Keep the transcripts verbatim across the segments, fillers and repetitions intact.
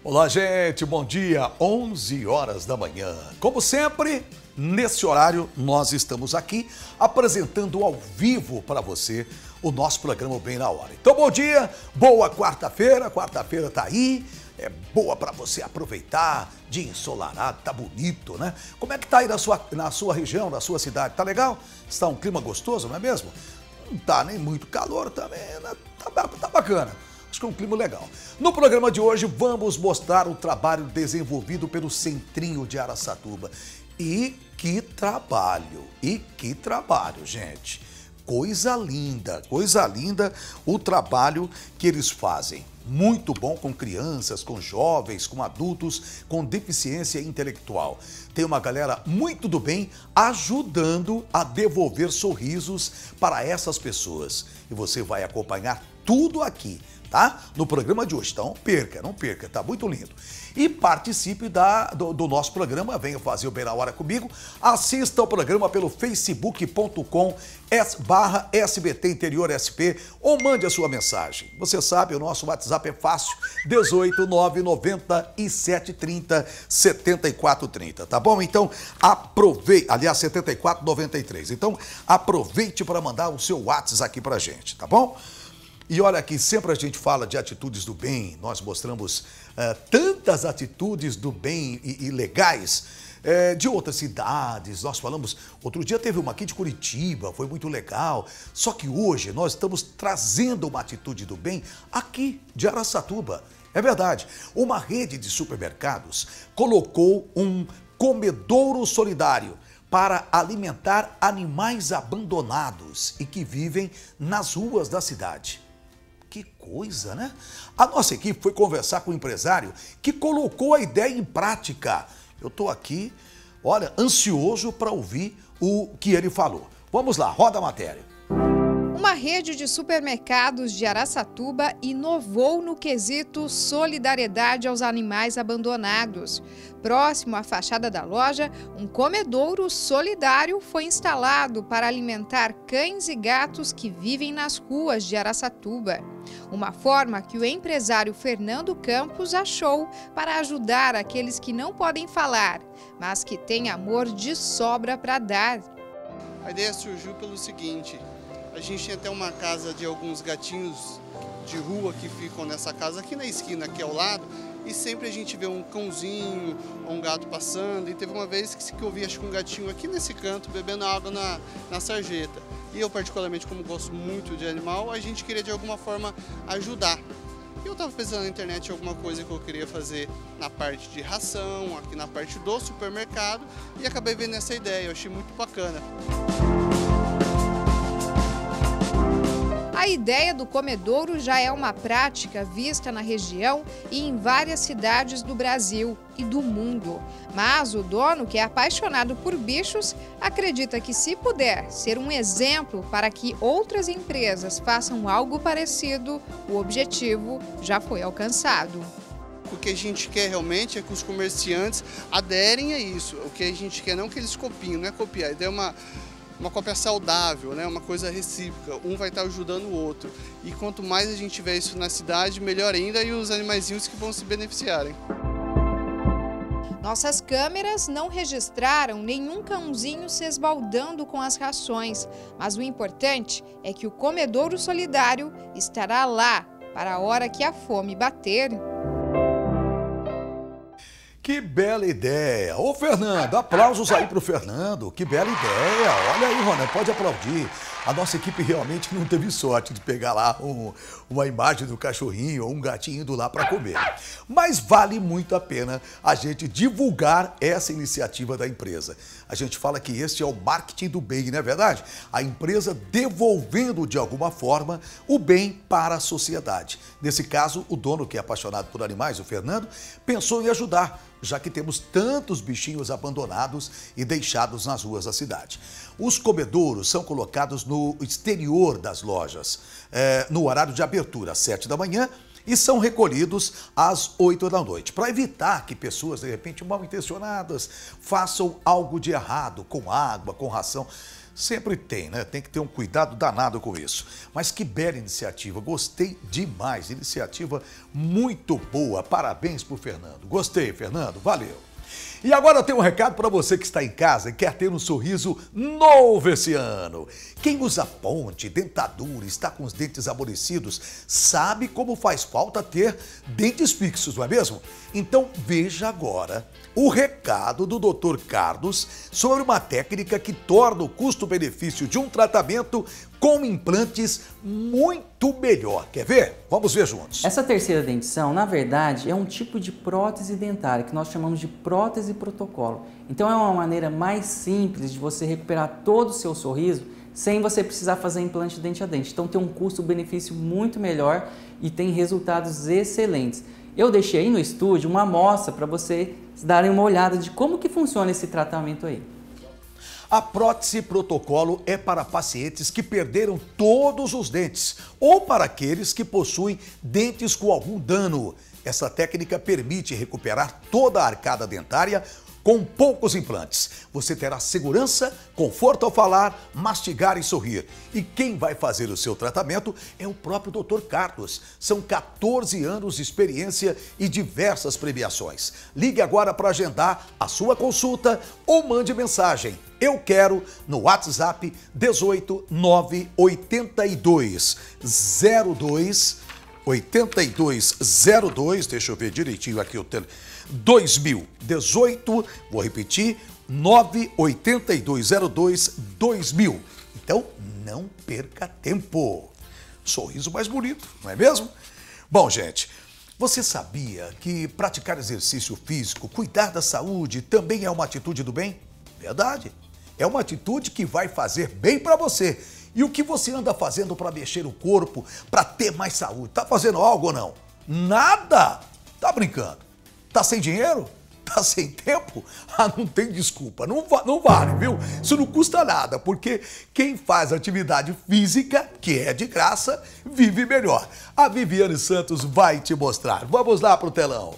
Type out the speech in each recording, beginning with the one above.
Olá, gente, bom dia, onze horas da manhã. Como sempre, nesse horário, nós estamos aqui apresentando ao vivo para você o nosso programa Bem na Hora. Então, bom dia, boa quarta-feira, quarta-feira tá aí, é boa para você aproveitar, dia ensolarado, tá bonito, né? Como é que tá aí na sua, na sua região, na sua cidade? Tá legal? Está um clima gostoso, não é mesmo? Não tá nem muito calor também, né? Tá, tá bacana. Acho que é um clima legal. No programa de hoje, vamos mostrar o trabalho desenvolvido pelo Centrinho de Araçatuba. E que trabalho, e que trabalho, gente. Coisa linda, coisa linda o trabalho que eles fazem. Muito bom com crianças, com jovens, com adultos, com deficiência intelectual. Tem uma galera muito do bem ajudando a devolver sorrisos para essas pessoas. E você vai acompanhar tudo aqui, tá? No programa de hoje. Então, não perca, não perca, tá muito lindo. E participe da, do, do nosso programa, venha fazer o Bem na Hora comigo. Assista ao programa pelo facebook ponto com barra S B T Interior S P ou mande a sua mensagem. Você sabe, o nosso WhatsApp é fácil, dezoito, nove, noventa e sete, trinta, setenta e quatro, trinta, tá bom? Então, aproveite, aliás, setenta e quatro, noventa e três. Então, aproveite para mandar o seu WhatsApp aqui pra gente, tá bom? E olha aqui, sempre a gente fala de atitudes do bem, nós mostramos uh, tantas atitudes do bem e, e legais uh, de outras cidades. Nós falamos, outro dia teve uma aqui de Curitiba, foi muito legal. Só que hoje nós estamos trazendo uma atitude do bem aqui de Araçatuba. É verdade, uma rede de supermercados colocou um comedouro solidário para alimentar animais abandonados e que vivem nas ruas da cidade. Que coisa, né? A nossa equipe foi conversar com o empresário que colocou a ideia em prática. Eu estou aqui, olha, ansioso para ouvir o que ele falou. Vamos lá, roda a matéria. Uma rede de supermercados de Araçatuba inovou no quesito solidariedade aos animais abandonados. Próximo à fachada da loja, um comedouro solidário foi instalado para alimentar cães e gatos que vivem nas ruas de Araçatuba. Uma forma que o empresário Fernando Campos achou para ajudar aqueles que não podem falar, mas que têm amor de sobra para dar. A ideia surgiu pelo seguinte: a gente tem até uma casa de alguns gatinhos de rua que ficam nessa casa aqui na esquina, aqui ao lado, e sempre a gente vê um cãozinho ou um gato passando, e teve uma vez que eu vi acho que um gatinho aqui nesse canto bebendo água na, na sarjeta. E eu particularmente, como gosto muito de animal, a gente queria de alguma forma ajudar. E eu estava pensando na internet alguma coisa que eu queria fazer na parte de ração, aqui na parte do supermercado, e acabei vendo essa ideia, eu achei muito bacana. A ideia do comedouro já é uma prática vista na região e em várias cidades do Brasil e do mundo. Mas o dono, que é apaixonado por bichos, acredita que se puder ser um exemplo para que outras empresas façam algo parecido, o objetivo já foi alcançado. O que a gente quer realmente é que os comerciantes aderem a isso. O que a gente quer não que eles copiem, não é copiar, a ideia é uma... uma cópia saudável, né? Uma coisa recíproca, um vai estar ajudando o outro. E quanto mais a gente tiver isso na cidade, melhor ainda, e os animaizinhos que vão se beneficiarem. Nossas câmeras não registraram nenhum cãozinho se esbaldando com as rações, mas o importante é que o comedouro solidário estará lá para a hora que a fome bater. Que bela ideia! Ô, Fernando, aplausos aí pro Fernando. Que bela ideia! Olha aí, Ronan, pode aplaudir. A nossa equipe realmente não teve sorte de pegar lá um, uma imagem do cachorrinho ou um gatinho indo lá para comer. Mas vale muito a pena a gente divulgar essa iniciativa da empresa. A gente fala que este é o marketing do bem, não é verdade? A empresa devolvendo de alguma forma o bem para a sociedade. Nesse caso, o dono, que é apaixonado por animais, o Fernando, pensou em ajudar, já que temos tantos bichinhos abandonados e deixados nas ruas da cidade. Os comedouros são colocados no exterior das lojas, é, no horário de abertura, às sete da manhã, e são recolhidos às oito da noite, para evitar que pessoas, de repente, mal intencionadas, façam algo de errado com água, com ração. Sempre tem, né? Tem que ter um cuidado danado com isso. Mas que bela iniciativa, gostei demais. Iniciativa muito boa. Parabéns pro Fernando. Gostei, Fernando. Valeu. E agora eu tenho um recado para você que está em casa e quer ter um sorriso novo esse ano. Quem usa ponte, dentadura, está com os dentes aborrecidos, sabe como faz falta ter dentes fixos, não é mesmo? Então veja agora o recado do doutor Carlos sobre uma técnica que torna o custo-benefício de um tratamento com implantes muito melhor. Quer ver? Vamos ver juntos. Essa terceira dentição, na verdade, é um tipo de prótese dentária que nós chamamos de prótese protocolo. Então é uma maneira mais simples de você recuperar todo o seu sorriso sem você precisar fazer implante dente a dente. Então tem um custo-benefício muito melhor e tem resultados excelentes. Eu deixei aí no estúdio uma amostra para vocês darem uma olhada de como que funciona esse tratamento aí. A prótese protocolo é para pacientes que perderam todos os dentes ou para aqueles que possuem dentes com algum dano. Essa técnica permite recuperar toda a arcada dentária com poucos implantes. Você terá segurança, conforto ao falar, mastigar e sorrir. E quem vai fazer o seu tratamento é o próprio doutor Carlos. São quatorze anos de experiência e diversas premiações. Ligue agora para agendar a sua consulta ou mande mensagem. Eu quero no WhatsApp dezoito nove oitenta e dois zero dois oitenta e dois zero dois, deixa eu ver direitinho aqui o telefone. dois mil e dezoito, vou repetir, nove oitenta e dois zero dois dois mil. Então, não perca tempo. Sorriso mais bonito, não é mesmo? Bom, gente, você sabia que praticar exercício físico, cuidar da saúde, também é uma atitude do bem? Verdade. É uma atitude que vai fazer bem para você. E o que você anda fazendo para mexer o corpo, para ter mais saúde? Tá fazendo algo ou não? Nada! Tá brincando? Tá sem dinheiro? Tá sem tempo? Ah, não tem desculpa, não, não vale, viu? Isso não custa nada, porque quem faz atividade física, que é de graça, vive melhor. A Viviane Santos vai te mostrar. Vamos lá pro telão.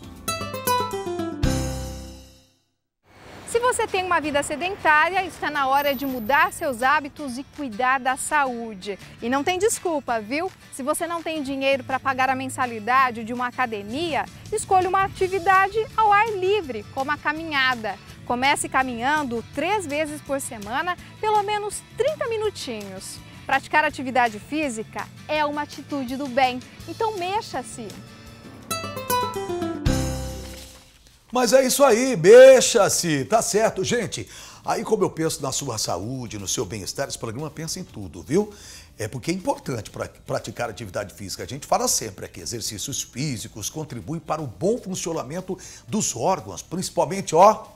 Se você tem uma vida sedentária, está na hora de mudar seus hábitos e cuidar da saúde. E não tem desculpa, viu? Se você não tem dinheiro para pagar a mensalidade de uma academia, escolha uma atividade ao ar livre, como a caminhada. Comece caminhando três vezes por semana, pelo menos trinta minutinhos. Praticar atividade física é uma atitude do bem, então mexa-se. Mas é isso aí, mexa-se, tá certo, gente. Aí como eu penso na sua saúde, no seu bem-estar, esse programa pensa em tudo, viu? É porque é importante pra praticar atividade física. A gente fala sempre aqui, exercícios físicos contribuem para o bom funcionamento dos órgãos, principalmente, ó,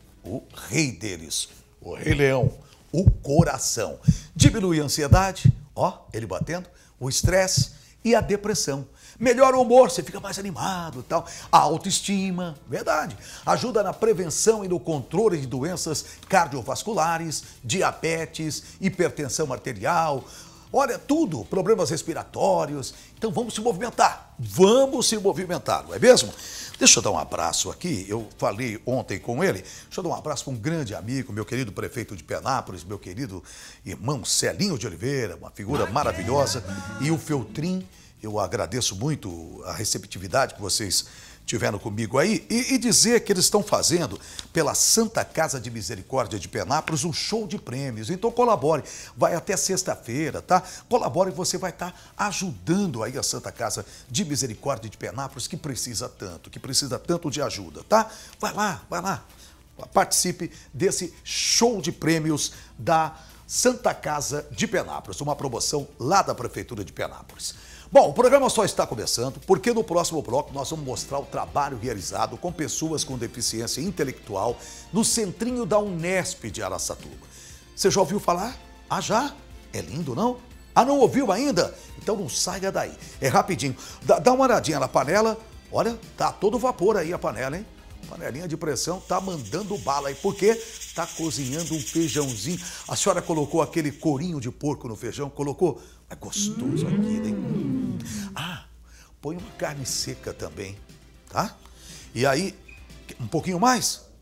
o rei deles, o Rei Leão, o coração. Diminui a ansiedade, ó, ele batendo, o estresse e a depressão. Melhora o humor, você fica mais animado e tal. A autoestima, verdade. Ajuda na prevenção e no controle de doenças cardiovasculares, diabetes, hipertensão arterial. Olha, tudo, problemas respiratórios. Então vamos se movimentar. Vamos se movimentar, não é mesmo? Deixa eu dar um abraço aqui. Eu falei ontem com ele. Deixa eu dar um abraço para um grande amigo, meu querido prefeito de Penápolis, meu querido irmão Celinho de Oliveira, uma figura maravilhosa. E o Feltrin. Eu agradeço muito a receptividade que vocês tiveram comigo aí e, e dizer que eles estão fazendo pela Santa Casa de Misericórdia de Penápolis um show de prêmios. Então colabore, vai até sexta-feira, tá? Colabore e você vai estar ajudando aí a Santa Casa de Misericórdia de Penápolis que precisa tanto, que precisa tanto de ajuda, tá? Vai lá, vai lá, participe desse show de prêmios da Santa Casa de Penápolis, uma promoção lá da Prefeitura de Penápolis. Bom, o programa só está começando porque no próximo bloco nós vamos mostrar o trabalho realizado com pessoas com deficiência intelectual no centrinho da Unesp de Araçatuba. Você já ouviu falar? Ah, já? É lindo, não? Ah, não ouviu ainda? Então não saia daí. É rapidinho. Dá, dá uma olhadinha na panela. Olha, tá todo vapor aí a panela, hein? Panelinha de pressão tá mandando bala aí, porque tá cozinhando um feijãozinho. A senhora colocou aquele corinho de porco no feijão, colocou? É gostoso aquilo, hein? Hum. Ah, põe uma carne seca também, tá? E aí, um pouquinho mais?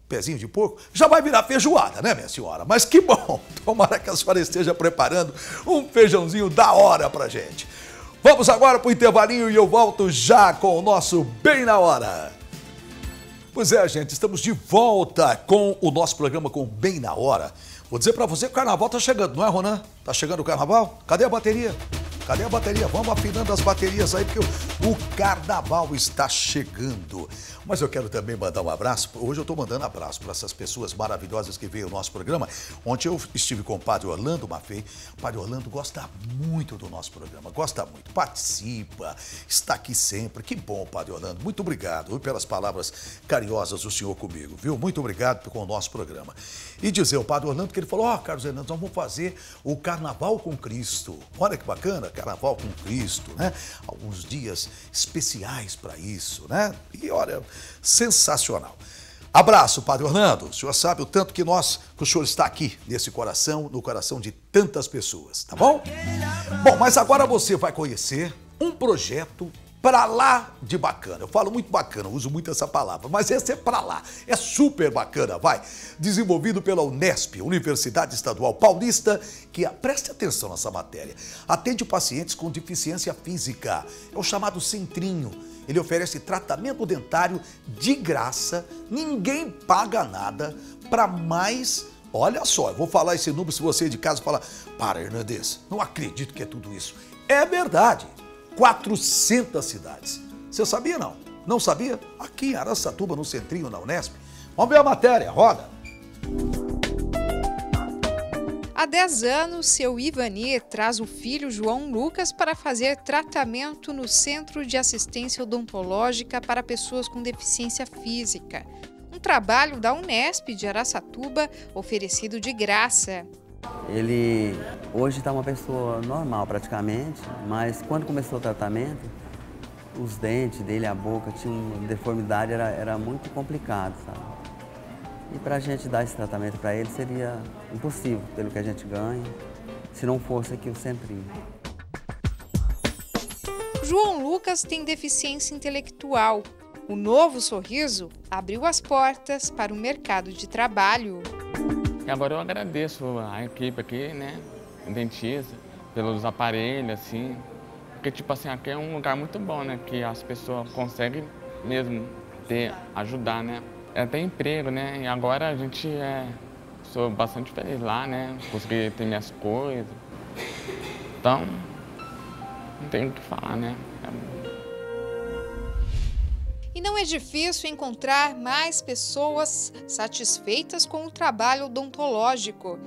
pezinho de porco, já vai virar feijoada, né, minha senhora? Mas que bom, tomara que a senhora esteja preparando um feijãozinho da hora pra gente. Vamos agora pro intervalinho e eu volto já com o nosso Bem na Hora. Pois é, gente, estamos de volta com o nosso programa com Bem na Hora. Vou dizer pra você que o carnaval tá chegando, não é, Ronan? Tá chegando o carnaval? Cadê a bateria? Cadê a bateria? Vamos afinando as baterias aí, porque o, o carnaval está chegando. Mas eu quero também mandar um abraço. Hoje eu estou mandando abraço para essas pessoas maravilhosas que veio ao nosso programa. Ontem eu estive com o padre Orlando Maffei. O padre Orlando gosta muito do nosso programa, gosta muito, participa, está aqui sempre. Que bom, padre Orlando. Muito obrigado viu, pelas palavras carinhosas do senhor comigo, viu? Muito obrigado com o nosso programa. E dizer ao padre Orlando que ele falou, ó, oh, Carlos Hernandes, nós vamos fazer o Carnaval com Cristo. Olha que bacana, Carnaval com Cristo, né? Alguns dias especiais para isso, né? E olha, sensacional. Abraço, padre Orlando. O senhor sabe o tanto que nós, que o senhor está aqui nesse coração, no coração de tantas pessoas, tá bom? Bom, mas agora você vai conhecer um projeto pra lá de bacana. Eu falo muito bacana, uso muito essa palavra, mas esse é pra lá, é super bacana, vai. Desenvolvido pela Unesp, Universidade Estadual Paulista, que, preste atenção nessa matéria, atende pacientes com deficiência física. É o chamado Centrinho. Ele oferece tratamento dentário de graça, ninguém paga nada, para mais... Olha só, eu vou falar esse número se você de casa falar, para, Hernandes, não acredito que é tudo isso. É verdade. quatrocentas cidades. Você sabia, não? Não sabia? Aqui em Araçatuba, no Centrinho, na Unesp. Vamos ver a matéria, roda. Há dez anos, seu Ivani traz o filho João Lucas para fazer tratamento no Centro de Assistência Odontológica para pessoas com deficiência física. Um trabalho da Unesp de Araçatuba, oferecido de graça. Ele hoje está uma pessoa normal praticamente, mas quando começou o tratamento, os dentes dele, a boca, tinha uma deformidade, era, era muito complicado, sabe? E para a gente dar esse tratamento para ele seria impossível, pelo que a gente ganha, se não fosse aqui o Centrinho. João Lucas tem deficiência intelectual. O novo sorriso abriu as portas para o mercado de trabalho. Agora eu agradeço a equipe aqui, né, dentista, pelos aparelhos, assim, porque, tipo assim, aqui é um lugar muito bom, né, que as pessoas conseguem mesmo ter, ajudar, né. É até emprego, né, e agora a gente é, sou bastante feliz lá, né, consegui ter minhas coisas, então, não tenho o que falar, né. E não é difícil encontrar mais pessoas satisfeitas com o trabalho odontológico.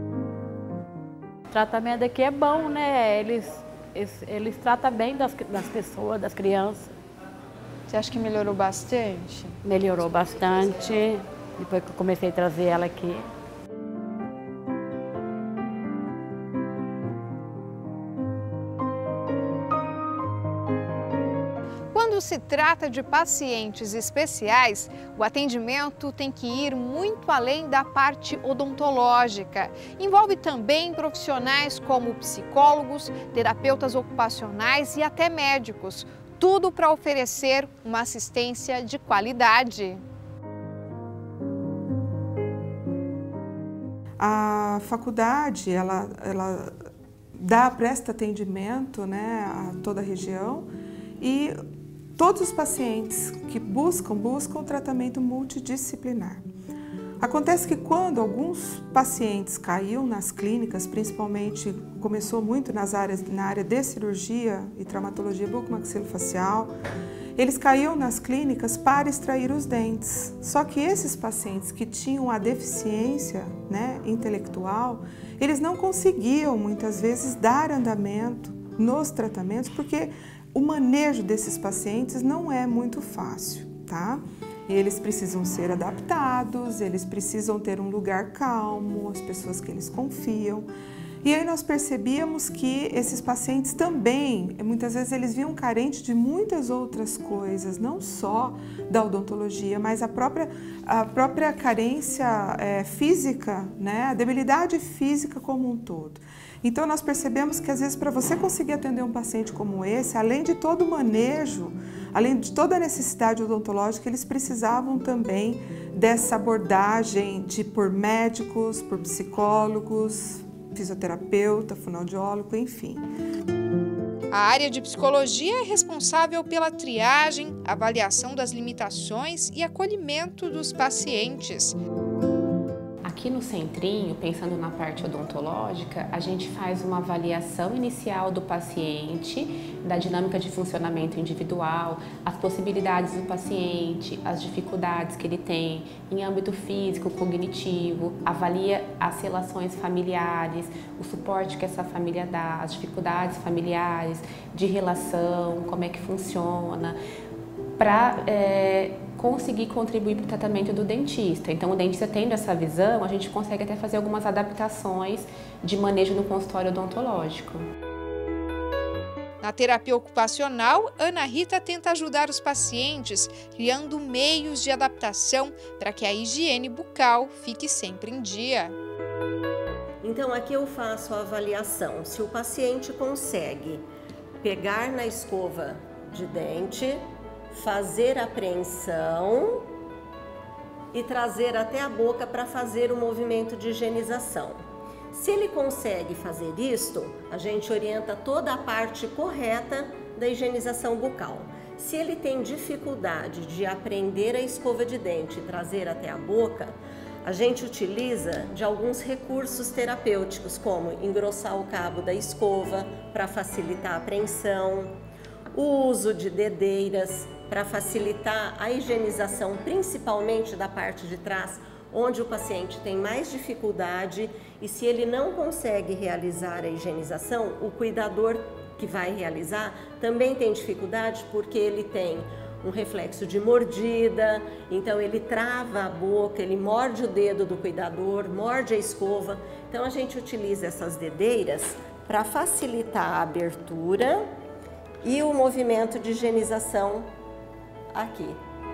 O tratamento aqui é bom, né? Eles, eles, eles tratam bem das, das pessoas, das crianças. Você acha que melhorou bastante? Melhorou bastante, depois que eu comecei a trazer ela aqui. Quando se trata de pacientes especiais, o atendimento tem que ir muito além da parte odontológica. Envolve também profissionais como psicólogos, terapeutas ocupacionais e até médicos. Tudo para oferecer uma assistência de qualidade. A faculdade, ela, ela dá, presta atendimento, né, a toda a região e todos os pacientes que buscam, buscam tratamento multidisciplinar. Acontece que quando alguns pacientes caíam nas clínicas, principalmente começou muito nas áreas, na área de cirurgia e traumatologia bucomaxilofacial, eles caíam nas clínicas para extrair os dentes. Só que esses pacientes que tinham a deficiência, né, intelectual, eles não conseguiam muitas vezes dar andamento nos tratamentos porque o manejo desses pacientes não é muito fácil, tá? Eles precisam ser adaptados, eles precisam ter um lugar calmo, as pessoas que eles confiam. E aí nós percebíamos que esses pacientes também, muitas vezes eles vinham carentes de muitas outras coisas, não só da odontologia, mas a própria, a própria carência é, física, né? A debilidade física como um todo. Então nós percebemos que às vezes para você conseguir atender um paciente como esse, além de todo o manejo, além de toda a necessidade odontológica, eles precisavam também dessa abordagem de por médicos, por psicólogos, fisioterapeuta, fonoaudiólogo, enfim. A área de psicologia é responsável pela triagem, avaliação das limitações e acolhimento dos pacientes. Aqui no centrinho, pensando na parte odontológica, a gente faz uma avaliação inicial do paciente, da dinâmica de funcionamento individual, as possibilidades do paciente, as dificuldades que ele tem em âmbito físico, cognitivo, avalia as relações familiares, o suporte que essa família dá, as dificuldades familiares, de relação, como é que funciona, para é, conseguir contribuir para o tratamento do dentista. Então, o dentista tendo essa visão, a gente consegue até fazer algumas adaptações de manejo no consultório odontológico. Na terapia ocupacional, Ana Rita tenta ajudar os pacientes, criando meios de adaptação para que a higiene bucal fique sempre em dia. Então, aqui eu faço a avaliação. Se o paciente consegue pegar na escova de dente, fazer a apreensão e trazer até a boca para fazer o movimento de higienização. Se ele consegue fazer isto, a gente orienta toda a parte correta da higienização bucal. Se ele tem dificuldade de aprender a escova de dente e trazer até a boca, a gente utiliza de alguns recursos terapêuticos, como engrossar o cabo da escova para facilitar a apreensão, o uso de dedeiras para facilitar a higienização, principalmente da parte de trás, onde o paciente tem mais dificuldade, e se ele não consegue realizar a higienização, o cuidador que vai realizar também tem dificuldade porque ele tem um reflexo de mordida, então ele trava a boca, ele morde o dedo do cuidador, morde a escova. Então a gente utiliza essas dedeiras para facilitar a abertura e o movimento de higienização aqui.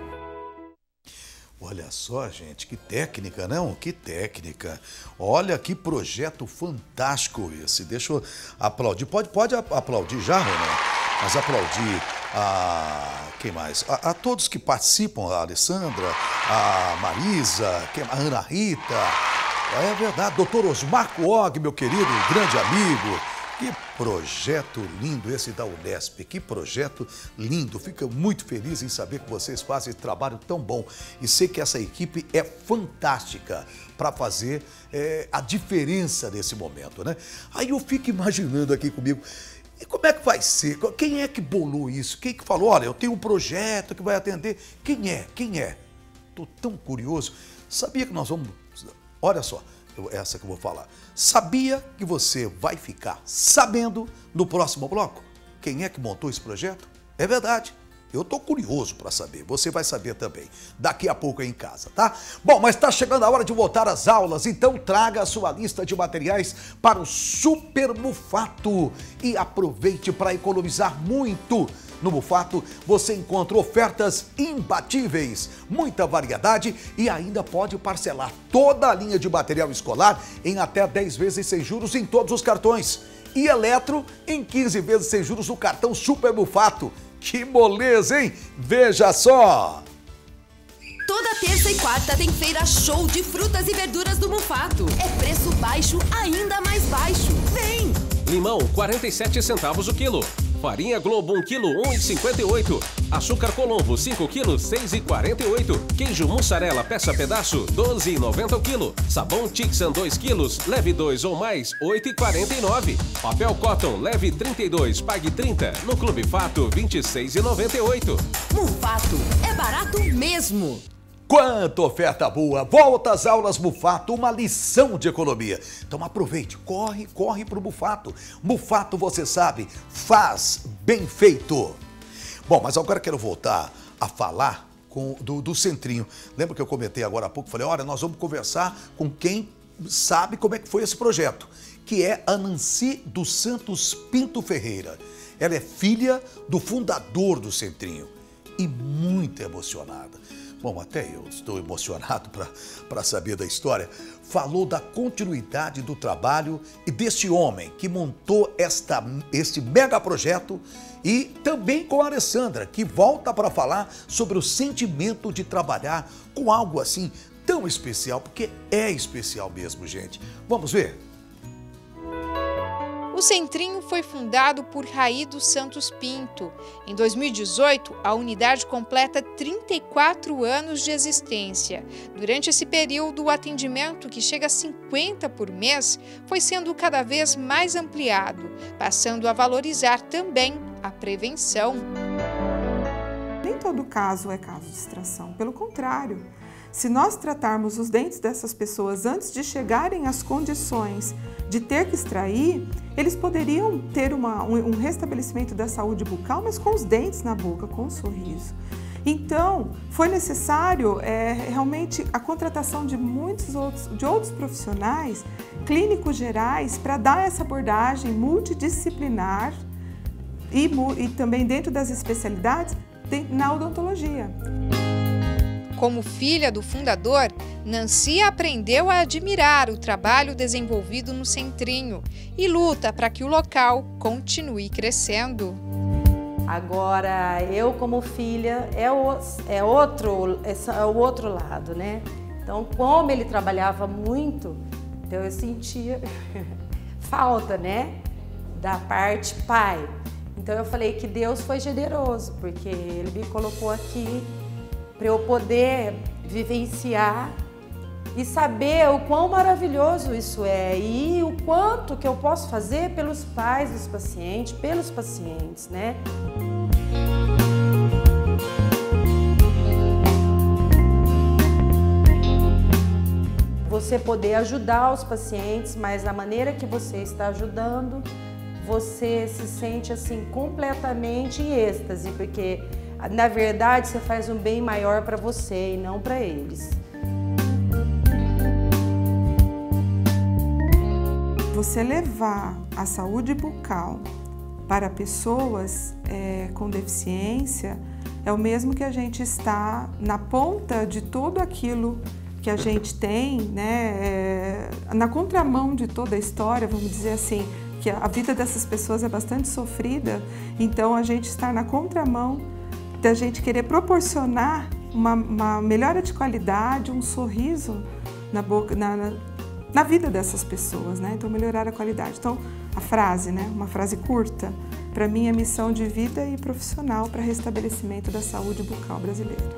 Olha só, gente, que técnica, não? Que técnica. Olha que projeto fantástico esse. Deixa eu aplaudir. Pode, pode aplaudir já, Renan? Mas aplaudir a... quem mais? A, a todos que participam, a Alessandra, a Marisa, a Ana Rita. É verdade, doutor Osmar Coog, meu querido, grande amigo. Que projeto lindo esse da Unesp, que projeto lindo. Fico muito feliz em saber que vocês fazem esse trabalho tão bom e sei que essa equipe é fantástica para fazer é, a diferença nesse momento, né? Aí eu fico imaginando aqui comigo, e como é que vai ser? Quem é que bolou isso? Quem que falou, olha, eu tenho um projeto que vai atender? Quem é? Quem é? Estou tão curioso. Sabia que nós vamos... Olha só. Essa que eu vou falar. Sabia que você vai ficar sabendo no próximo bloco quem é que montou esse projeto? É verdade. Eu estou curioso para saber. Você vai saber também. Daqui a pouco aí em casa, tá? Bom, mas está chegando a hora de voltar às aulas, então traga a sua lista de materiais para o Super Mufato e aproveite para economizar muito. No Mufato você encontra ofertas imbatíveis, muita variedade e ainda pode parcelar toda a linha de material escolar em até dez vezes sem juros em todos os cartões. E eletro em quinze vezes sem juros no cartão Super Mufato. Que moleza, hein? Veja só! Toda terça e quarta tem feira show de frutas e verduras do Mufato. É preço baixo, ainda mais baixo. Vem! Limão, quarenta e sete centavos o quilo. Farinha Globo, um quilo, um real e cinquenta e oito centavos. Açúcar Colombo, cinco quilos, seis reais e quarenta e oito centavos. Queijo mussarela, peça pedaço, doze reais e noventa centavos o quilo. Sabão Tixan, dois quilos, leve dois ou mais, oito reais e quarenta e nove centavos. Papel Cotton, leve trinta e dois, pague trinta. No Clube Fato, vinte e seis reais e noventa e oito centavos. Mufato, é barato mesmo. Quanta oferta boa! Volta às aulas Mufato, uma lição de economia. Então aproveite, corre, corre para o Mufato. Mufato, você sabe, faz bem feito. Bom, mas agora quero voltar a falar com, do, do Centrinho. Lembra que eu comentei agora há pouco? Falei, olha, nós vamos conversar com quem sabe como é que foi esse projeto, que é a Nancy dos Santos Pinto Ferreira. Ela é filha do fundador do Centrinho. e muito emocionada. Bom, até eu estou emocionado para saber da história. Falou da continuidade do trabalho e desse homem que montou esta, este mega projeto, e também com a Alessandra, que volta para falar sobre o sentimento de trabalhar com algo assim tão especial, porque é especial mesmo, gente. Vamos ver? O Centrinho foi fundado por Raí dos Santos Pinto. Em dois mil e dezoito, a unidade completa trinta e quatro anos de existência. Durante esse período, o atendimento, que chega a cinquenta por mês, foi sendo cada vez mais ampliado, passando a valorizar também a prevenção. Nem todo caso é caso de extração, pelo contrário. Se nós tratarmos os dentes dessas pessoas antes de chegarem às condições de ter que extrair, eles poderiam ter uma, um, um restabelecimento da saúde bucal, mas com os dentes na boca, com um sorriso. Então, foi necessário é, realmente a contratação de muitos outros, de outros profissionais, clínicos gerais, para dar essa abordagem multidisciplinar e, e também dentro das especialidades na odontologia. Como filha do fundador, Nancy aprendeu a admirar o trabalho desenvolvido no Centrinho e luta para que o local continue crescendo. Agora, eu como filha, é o, é outro, é o outro lado, né? Então, como ele trabalhava muito, então eu sentia falta, né? Da parte pai. Então eu falei que Deus foi generoso, porque Ele me colocou aqui para eu poder vivenciar e saber o quão maravilhoso isso é e o quanto que eu posso fazer pelos pais dos pacientes, pelos pacientes, né? Você poder ajudar os pacientes, mas da maneira que você está ajudando, você se sente assim completamente em êxtase, porque na verdade você faz um bem maior para você e não para eles. Você levar a saúde bucal para pessoas é, com deficiência é o mesmo que a gente está na ponta de tudo aquilo que a gente tem, né, é, na contramão de toda a história, vamos dizer assim, que a vida dessas pessoas é bastante sofrida, então a gente está na contramão da gente querer proporcionar uma, uma melhora de qualidade, um sorriso na boca, na, na, na vida dessas pessoas, né? Então melhorar a qualidade. Então a frase, né? Uma frase curta, para mim é missão de vida e profissional para restabelecimento da saúde bucal brasileira.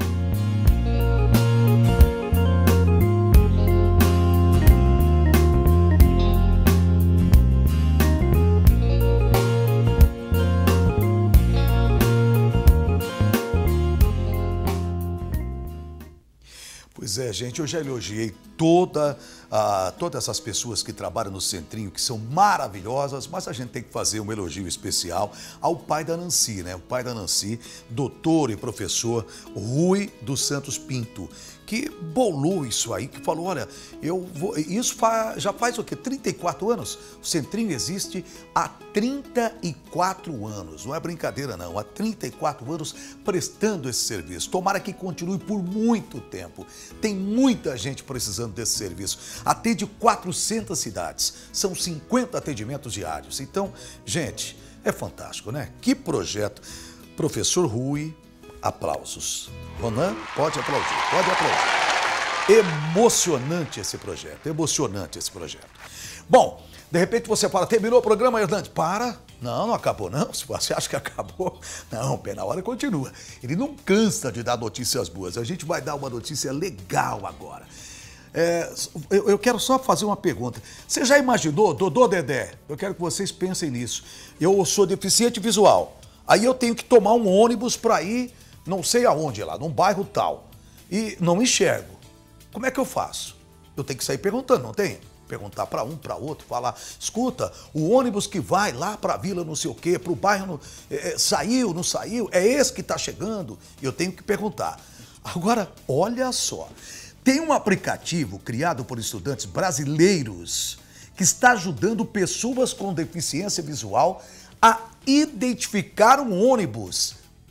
Pois é, gente, eu já elogiei toda, uh, todas essas pessoas que trabalham no Centrinho, que são maravilhosas, mas a gente tem que fazer um elogio especial ao pai da Nancy, né? O pai da Nancy, doutor e professor Rui dos Santos Pinto, que bolou isso aí, que falou, olha, eu vou, isso fa, já faz o quê? trinta e quatro anos? O Centrinho existe há trinta e quatro anos, não é brincadeira não, há trinta e quatro anos prestando esse serviço. Tomara que continue por muito tempo. Tem muita gente precisando desse serviço. Atende quatrocentas cidades, são cinquenta atendimentos diários. Então, gente, é fantástico, né? Que projeto. Professor Rui, aplausos. Ronan, pode aplaudir, pode aplaudir. Emocionante esse projeto, emocionante esse projeto. Bom, de repente você fala, terminou o programa, Hernandes? Para. Não, não acabou não. Se você acha que acabou, não, pé na hora continua. Ele não cansa de dar notícias boas. A gente vai dar uma notícia legal agora. É, eu, eu quero só fazer uma pergunta. Você já imaginou, Dodô, Dedé? Eu quero que vocês pensem nisso. Eu sou deficiente visual. Aí eu tenho que tomar um ônibus para ir, não sei aonde lá, num bairro tal. E não enxergo. Como é que eu faço? Eu tenho que sair perguntando, não tem? Perguntar para um, para outro, falar, escuta, o ônibus que vai lá para a vila não sei o quê, para o bairro, não, é, saiu, não saiu, é esse que está chegando? Eu tenho que perguntar. Agora, olha só, tem um aplicativo criado por estudantes brasileiros que está ajudando pessoas com deficiência visual a identificar um ônibus.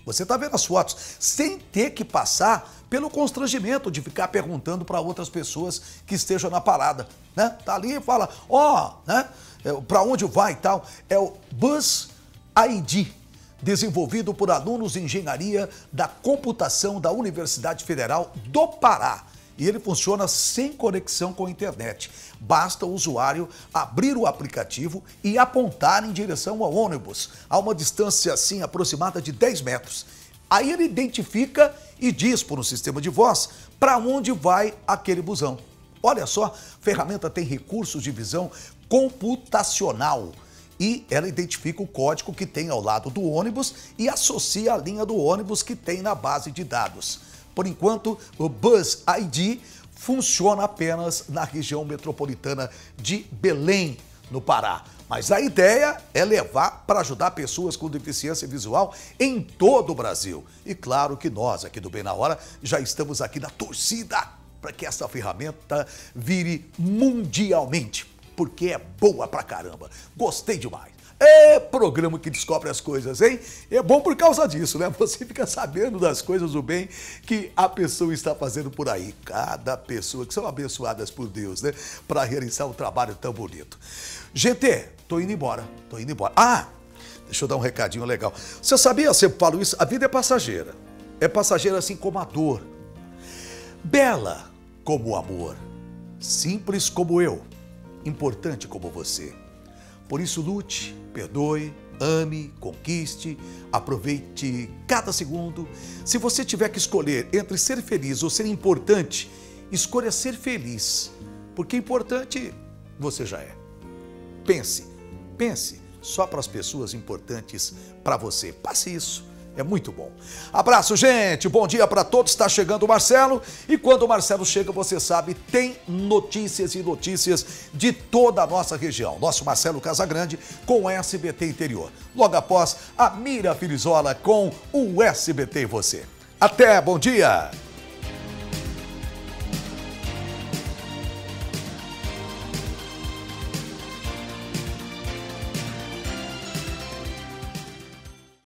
Você está vendo as fotos, sem ter que passar pelo constrangimento de ficar perguntando para outras pessoas que estejam na parada, né? Tá ali e fala, ó, oh, né? Para onde vai e tal. É o Bus I D, desenvolvido por alunos de engenharia da computação da Universidade Federal do Pará. E ele funciona sem conexão com a internet. Basta o usuário abrir o aplicativo e apontar em direção ao ônibus, a uma distância assim aproximada de dez metros. Aí ele identifica e diz por um sistema de voz para onde vai aquele busão. Olha só, a ferramenta tem recursos de visão computacional e ela identifica o código que tem ao lado do ônibus e associa a linha do ônibus que tem na base de dados. Por enquanto, o Bus I D funciona apenas na região metropolitana de Belém, no Pará. Mas a ideia é levar para ajudar pessoas com deficiência visual em todo o Brasil. E claro que nós, aqui do Bem na Hora, já estamos aqui na torcida para que essa ferramenta vire mundialmente, porque é boa pra caramba. Gostei demais. É programa que descobre as coisas, hein? É bom por causa disso, né? Você fica sabendo das coisas do bem que a pessoa está fazendo por aí. Cada pessoa que são abençoadas por Deus, né? Para realizar um trabalho tão bonito. Gente, tô indo embora, tô indo embora. Ah, deixa eu dar um recadinho legal. Você sabia, eu sempre falo isso, a vida é passageira. É passageira assim como a dor. Bela como o amor. Simples como eu. Importante como você. Por isso lute, perdoe, ame, conquiste, aproveite cada segundo. Se você tiver que escolher entre ser feliz ou ser importante, escolha ser feliz, porque importante você já é. Pense, pense só para as pessoas importantes para você. Passe isso. É muito bom. Abraço, gente. Bom dia para todos. Está chegando o Marcelo. E quando o Marcelo chega, você sabe, tem notícias e notícias de toda a nossa região. Nosso Marcelo Casagrande com o S B T Interior. Logo após, a Mira Filizola com o S B T e você. Até, bom dia.